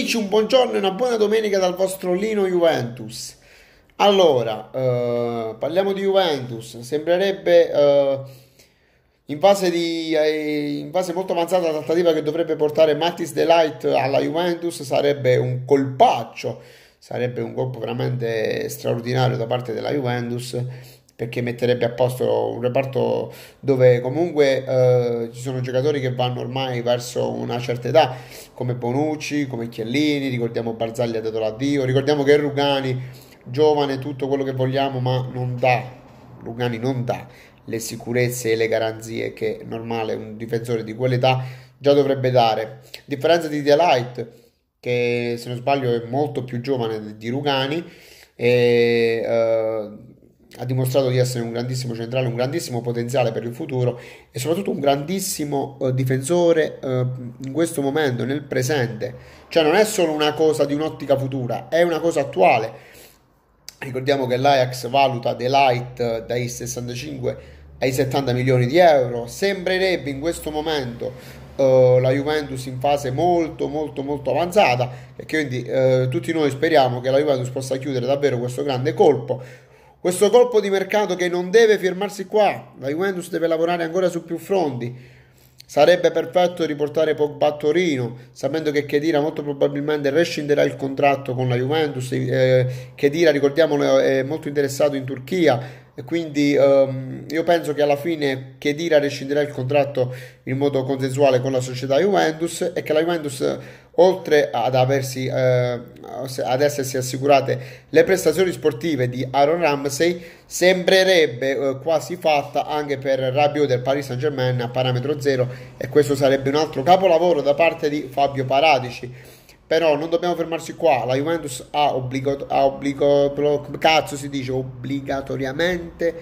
Amici, un buongiorno e una buona domenica dal vostro Lino Juventus. Allora, parliamo di Juventus. Sembrerebbe in fase molto avanzata la trattativa che dovrebbe portare Matthijs de Ligt alla Juventus. Sarebbe un colpaccio, sarebbe un colpo veramente straordinario da parte della Juventus, perché metterebbe a posto un reparto dove comunque ci sono giocatori che vanno ormai verso una certa età, come Bonucci, come Chiellini. Ricordiamo Barzagli ha dato l'addio, ricordiamo che Rugani, giovane, tutto quello che vogliamo, ma non dà, Rugani non dà le sicurezze e le garanzie che è normale un difensore di quell'età già dovrebbe dare. A differenza di De Ligt, che se non sbaglio è molto più giovane di Rugani, e ha dimostrato di essere un grandissimo centrale, un grandissimo potenziale per il futuro e soprattutto un grandissimo difensore in questo momento, nel presente. Cioè non è solo una cosa di un'ottica futura, è una cosa attuale. Ricordiamo che l'Ajax valuta De Ligt dai 65 ai 70 milioni di euro. Sembrerebbe in questo momento la Juventus in fase molto molto molto avanzata, e quindi tutti noi speriamo che la Juventus possa chiudere davvero questo colpo di mercato che non deve fermarsi qua. La Juventus deve lavorare ancora su più fronti. Sarebbe perfetto riportare Pogba a Torino, sapendo che Khedira molto probabilmente rescinderà il contratto con la Juventus. Khedira, ricordiamolo, è molto interessato in Turchia, e quindi io penso che alla fine Khedira rescinderà il contratto in modo consensuale con la società Juventus, e che la Juventus, oltre ad essersi assicurate le prestazioni sportive di Aaron Ramsey, sembrerebbe quasi fatta anche per Rabiot del Paris Saint-Germain a parametro zero, e questo sarebbe un altro capolavoro da parte di Fabio Paratici. Però non dobbiamo fermarci qua. La Juventus cazzo si dice, obbligatoriamente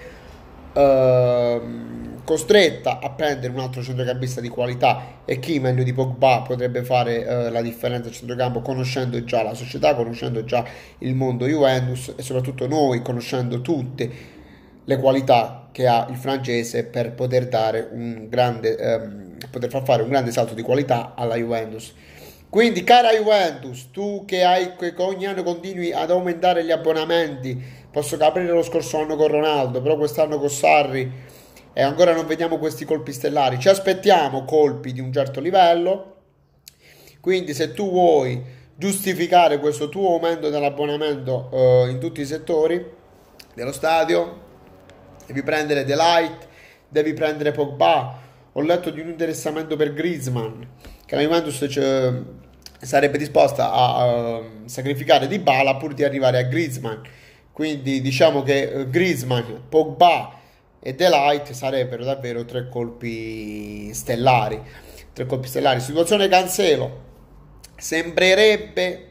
costretta a prendere un altro centrocampista di qualità, e chi meglio di Pogba potrebbe fare la differenza a centrocampo, conoscendo già la società, conoscendo già il mondo Juventus, e soprattutto noi conoscendo tutte le qualità che ha il francese per poter dare un grande poter far fare un grande salto di qualità alla Juventus. Quindi, cara Juventus, tu che ogni anno continui ad aumentare gli abbonamenti, posso capire lo scorso anno con Ronaldo, però quest'anno con Sarri, e ancora non vediamo questi colpi stellari. Ci aspettiamo colpi di un certo livello. Quindi, se tu vuoi giustificare questo tuo aumento dell'abbonamento in tutti i settori dello stadio, devi prendere De Ligt, devi prendere Pogba. Ho letto di un interessamento per Griezmann, che la Juventus sarebbe disposta a sacrificare Dybala pur di arrivare a Griezmann. Quindi diciamo che Griezmann, Pogba e De Ligt sarebbero davvero tre colpi stellari. Tre colpi stellari. Situazione Cancelo. Sembrerebbe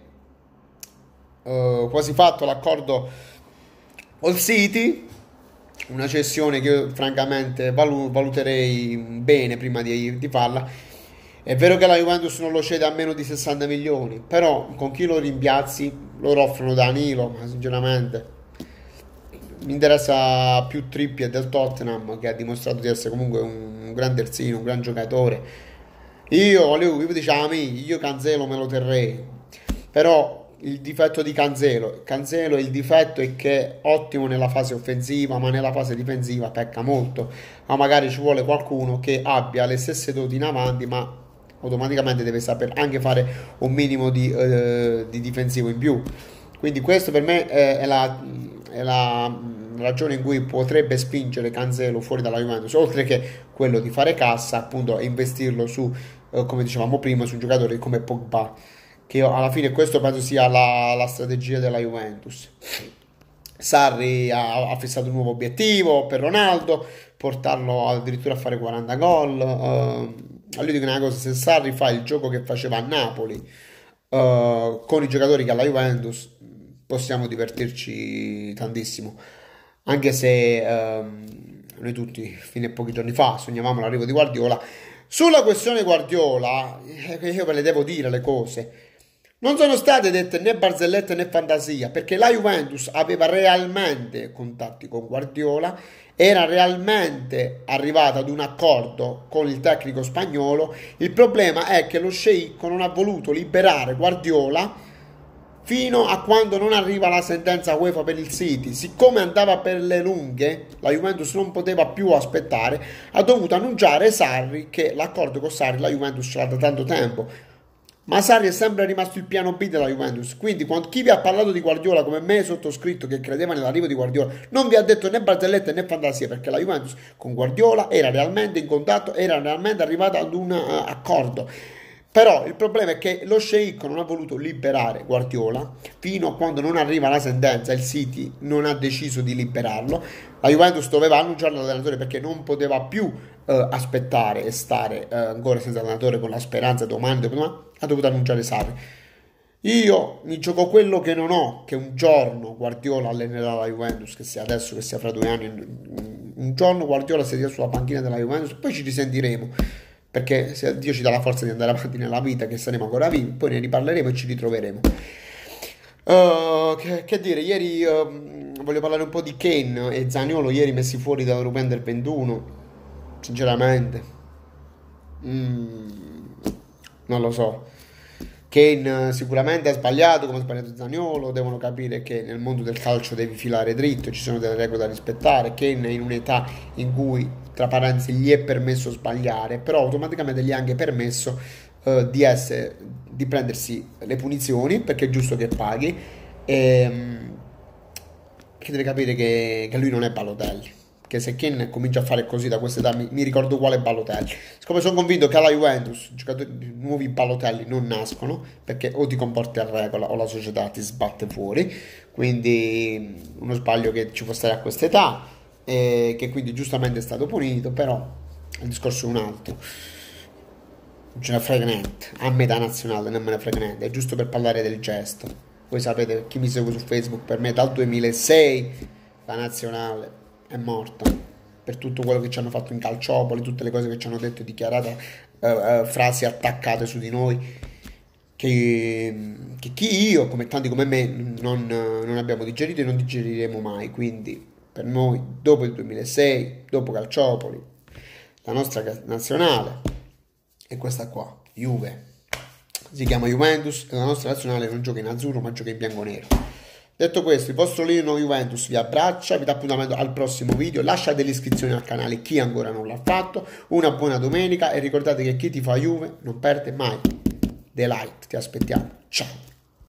quasi fatto l'accordo All City, una cessione che io francamente valuterei bene prima di farla. È vero che la Juventus non lo cede a meno di 60 milioni, però con chi lo rimpiazzi? Loro offrono Danilo, ma sinceramente mi interessa più Trippier del Tottenham, che ha dimostrato di essere comunque un gran terzino, un gran giocatore. Io diciamo, io Cancelo me lo terrei, però il difetto di Cancelo, il difetto è che è ottimo nella fase offensiva, ma nella fase difensiva pecca molto. Ma magari ci vuole qualcuno che abbia le stesse doti in avanti, ma automaticamente deve saper anche fare un minimo di difensivo in più. Quindi questo per me è la ragione in cui potrebbe spingere Cancelo fuori dalla Juventus, oltre che quello di fare cassa, appunto, e investirlo su, come dicevamo prima, su un giocatore come Pogba, che io, alla fine questo penso sia la strategia della Juventus. Sarri ha fissato un nuovo obiettivo per Ronaldo, portarlo addirittura a fare 40 gol. Allora dico una cosa: se Sarri fa il gioco che faceva a Napoli con i giocatori che ha la Juventus, possiamo divertirci tantissimo. Anche se noi tutti, fino a pochi giorni fa, sognavamo l'arrivo di Guardiola. Sulla questione Guardiola, io ve le devo dire le cose. Non sono state dette né barzellette né fantasia, perché la Juventus aveva realmente contatti con Guardiola, era realmente arrivata ad un accordo con il tecnico spagnolo. Il problema è che lo sceicco non ha voluto liberare Guardiola fino a quando non arriva la sentenza UEFA per il City. Siccome andava per le lunghe, la Juventus non poteva più aspettare, ha dovuto annunciare Sarri, che l'accordo con Sarri la Juventus ce l'ha da tanto tempo. Ma Sarri è sempre rimasto il piano B della Juventus. Quindi quando chi vi ha parlato di Guardiola come me sottoscritto, che credeva nell'arrivo di Guardiola, non vi ha detto né barzellette né fantasie, perché la Juventus con Guardiola era realmente in contatto, era realmente arrivata ad un accordo. Però il problema è che lo sceicco non ha voluto liberare Guardiola fino a quando non arriva la sentenza. Il City non ha deciso di liberarlo. La Juventus doveva annunciare l'allenatore perché non poteva più aspettare e stare ancora senza allenatore con la speranza domani, dopodomani. Ha dovuto annunciare Sarri. Io mi gioco quello che non ho, che un giorno Guardiola allenerà la Juventus, che sia adesso, che sia fra 2 anni. Un giorno Guardiola sedrà sulla panchina della Juventus, poi ci risentiremo. Perché se Dio ci dà la forza di andare avanti nella vita, che saremo ancora vivi, poi ne riparleremo e ci ritroveremo. Che dire, ieri voglio parlare un po' di Kane e Zaniolo, ieri messi fuori dall'European 21. Sinceramente, non lo so. Kane sicuramente ha sbagliato come ha sbagliato Zaniolo, devono capire che nel mondo del calcio devi filare dritto, ci sono delle regole da rispettare. Kane è in un'età in cui, tra parentesi, gli è permesso sbagliare, però automaticamente gli è anche permesso di prendersi le punizioni, perché è giusto che paghi, e che deve capire che lui non è Balotelli. Che se Kane comincia a fare così da questa età, mi ricordo quale Balotelli. Siccome sono convinto che alla Juventus giocatori nuovi Balotelli non nascono, perché o ti comporti a regola o la società ti sbatte fuori. Quindi uno sbaglio che ci può stare a questa età, e che quindi giustamente è stato punito. Però il discorso è un altro. Non ce ne frega niente, a metà nazionale non me ne frega niente, è giusto per parlare del gesto. Voi sapete, chi mi segue su Facebook, per me dal 2006 la nazionale è morta, per tutto quello che ci hanno fatto in calciopoli, tutte le cose che ci hanno detto e dichiarato, frasi attaccate su di noi, che chi, io, come tanti come me, non abbiamo digerito e non digeriremo mai. Quindi per noi, dopo il 2006, dopo Calciopoli, la nostra nazionale è questa qua, Juve. Si chiama Juventus e la nostra nazionale non gioca in azzurro ma gioca in bianco e nero. Detto questo, il vostro Lino Juventus vi abbraccia, vi dà appuntamento al prossimo video. Lasciate l'iscrizione al canale chi ancora non l'ha fatto. Una buona domenica e ricordate che chi ti fa Juve non perde mai. The Light, ti aspettiamo. Ciao.